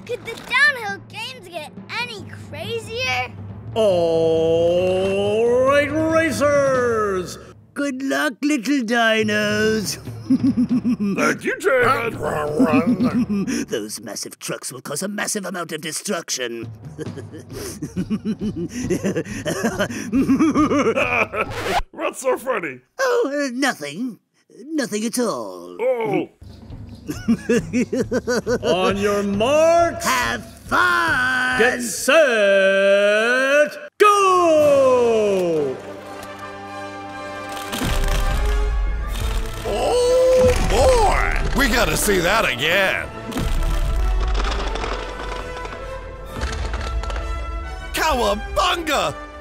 Could the downhill games get any crazier? All right, racers! Good luck, little dinos. Thank you, David. Those massive trucks will cause a massive amount of destruction. What's so funny? Oh, nothing. Nothing at all. Oh. On your marks. Have fun. Get set. Go! Oh, boy. We gotta see that again. Cowabunga!